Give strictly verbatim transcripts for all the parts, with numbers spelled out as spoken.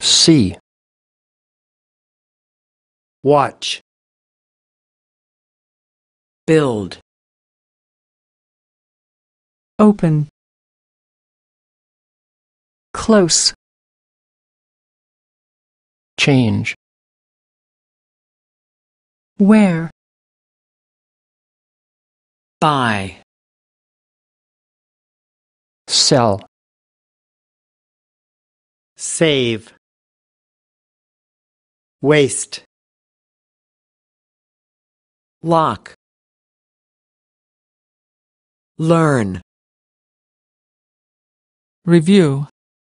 see, watch, build, open, close, change, where, buy, sell, save, waste, lock, learn, review,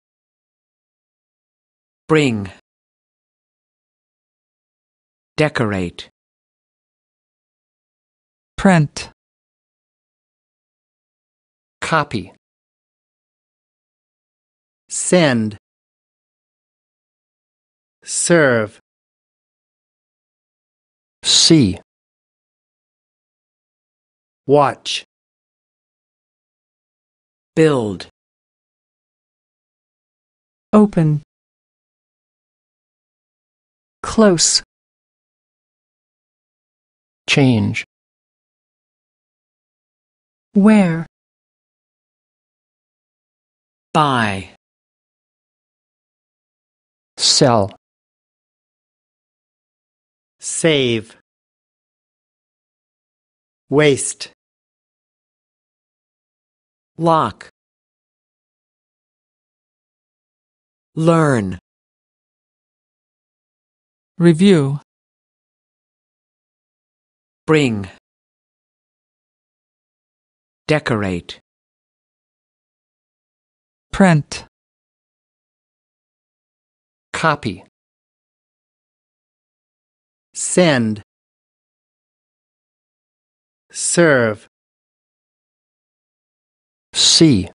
bring, decorate, print, copy, send, serve, see, watch, build, open, close, change, where, buy, sell, save, waste, lock, learn, review, bring, decorate, print, copy, send, serve, see,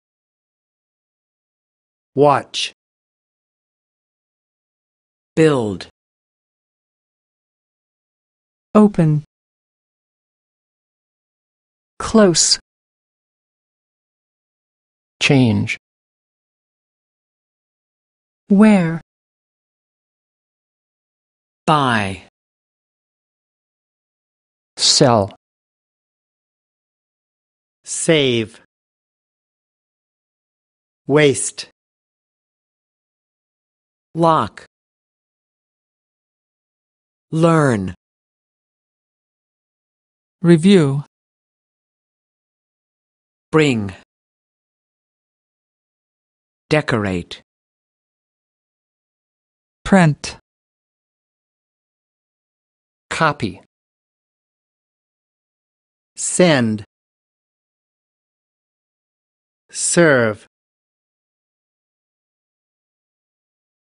watch, build, open, close, change, where, buy, sell, save, waste, lock, learn, review, bring, decorate, print, copy, send, serve,